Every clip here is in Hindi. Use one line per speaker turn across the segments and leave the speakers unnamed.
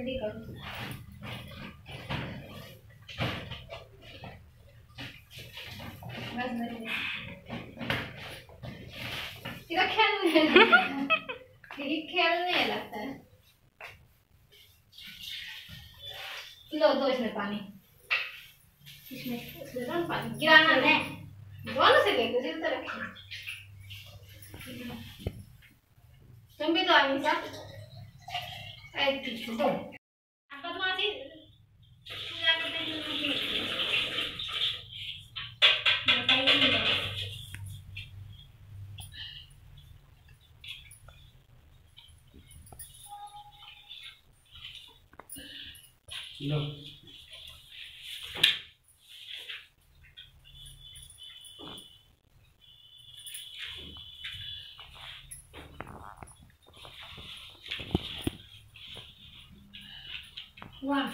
जल्दी करो। बस तेरा खेलने लगता है। लो दो इसमें पानी, इसमें पानी गिराना है, दोनों से लेकर जिस तरह रखें। तुम भी तो आगे साथ दो बदमाशी पूजा करते हैं।
लो
वाह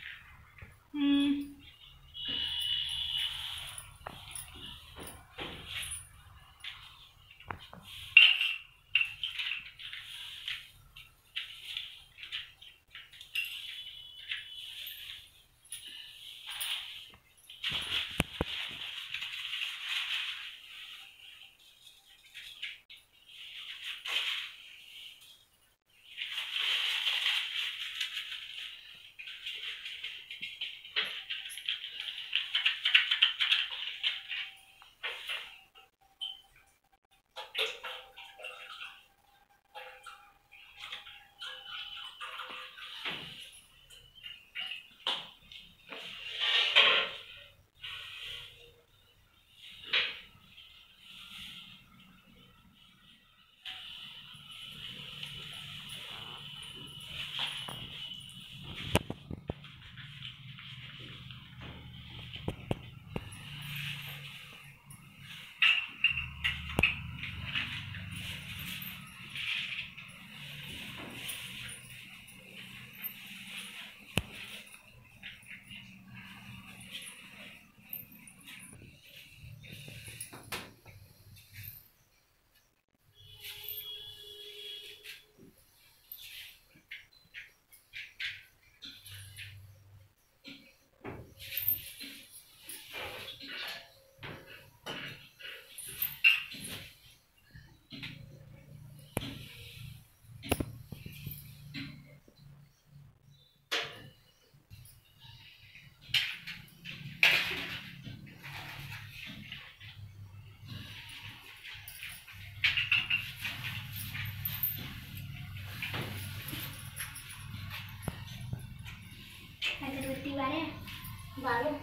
बालो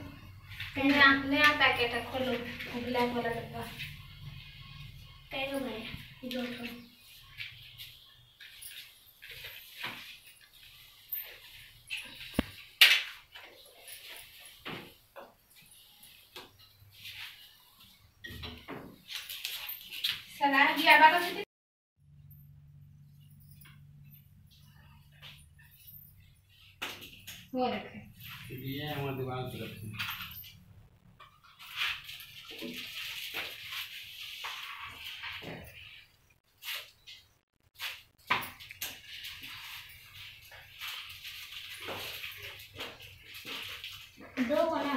नया पैकेट है, खोलो ब्लैक वाला डब्बा। कैसे गए जो सलाह दिया बाबा से वो रखे
ये हमारे दीवार पे रखे।
दो बना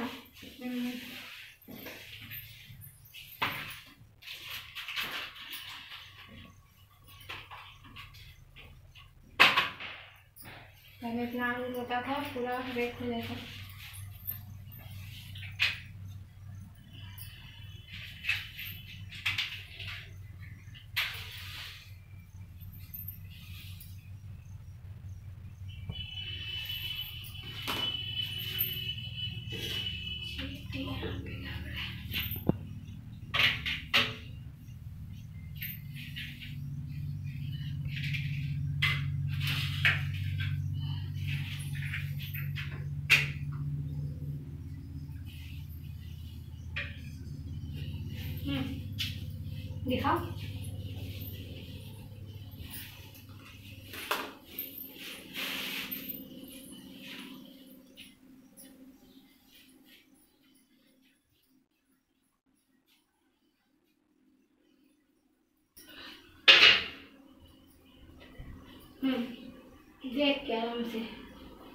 पहले इतना होता था पूरा रेट हो जाता। दिखाओ देख के आराम से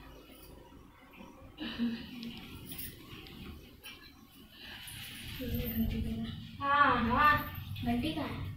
घंटी देना। हाँ हाँ घंटी का है।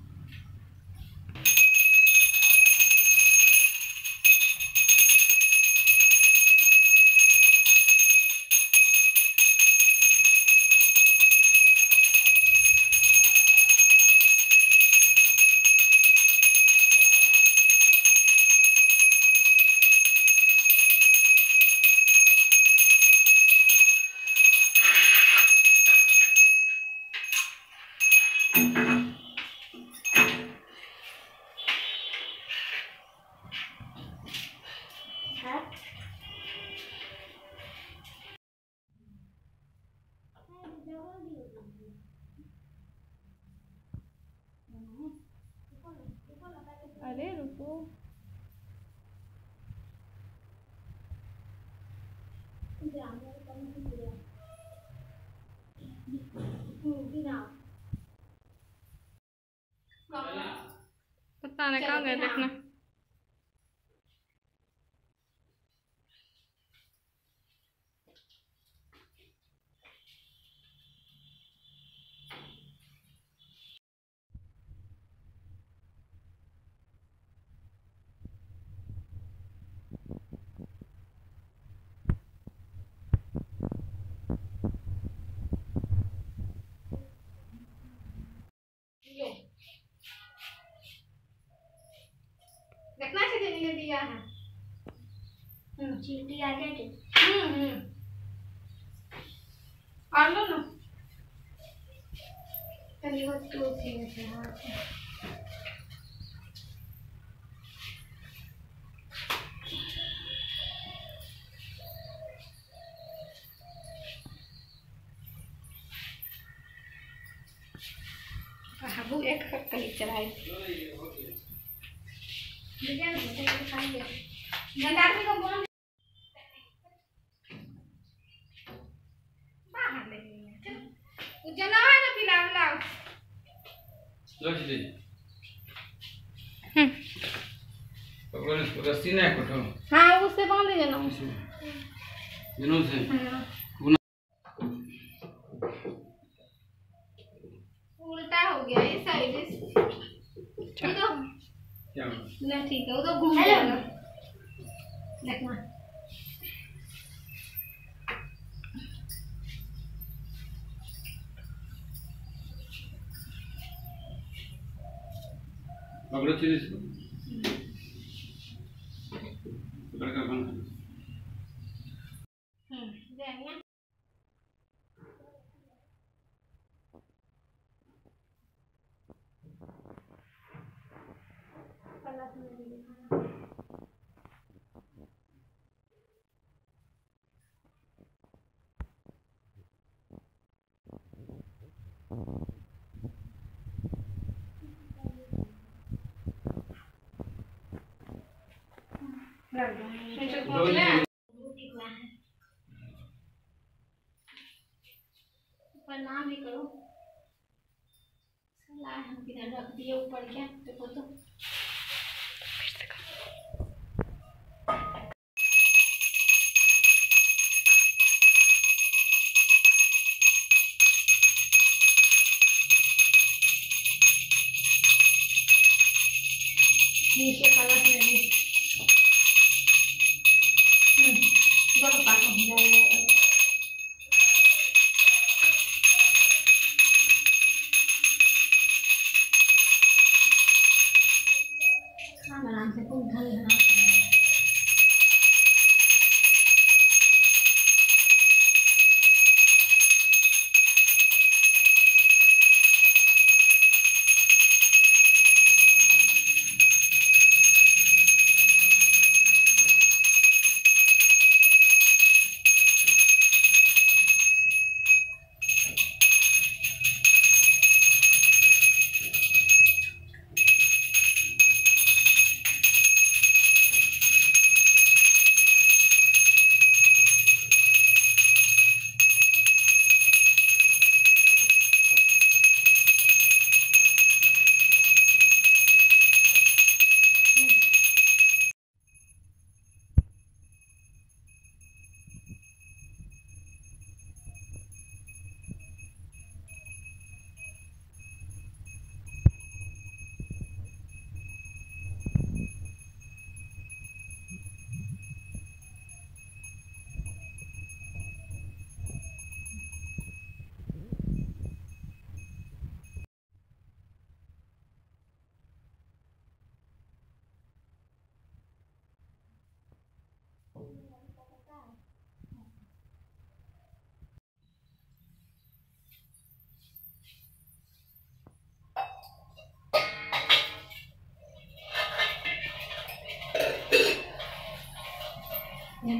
अरे रुको पता नहीं कहाँ गए देखना। देखना चाहिए ने दिया है। चीटी आ गई। और लो ना तनी वो तो से हां हाबू एक कली चलाए ले जा खाएंगे गंडार को बोल बाहर ले चल वो जना है ना पिला
लो जी पकड़ो इसको रस्सी ना कटो।
हाँ उससे बांध दे ना
जनों से
उल्टा हो गया ये साइड से तो
क्या
ना ठीक है वो तो घूम जाएगा देखना।
पकड़ो चीज इसको पकड़ कर बंद
देंगे पलट में दिखाना। प्रणाम भी करो सलाह हम किधर रख दिए ऊपर क्या देखो तो नीचे कलश में भी दोनों पास हो जाएगा। आराम से खूब ढल ढला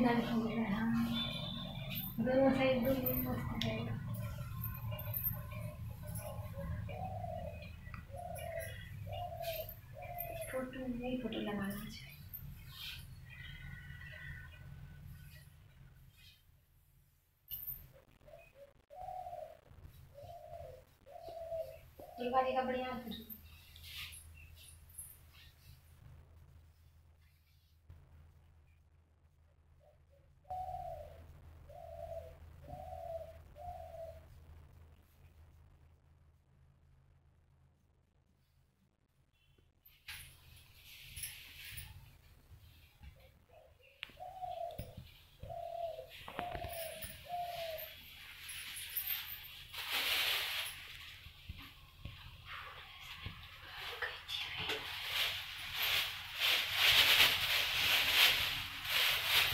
लाल हो गया। हाँ, दोनों साइड दोनों मस्त रहेगा। फोटो नहीं, फोटो लगाना है। ये वाली का बढ़िया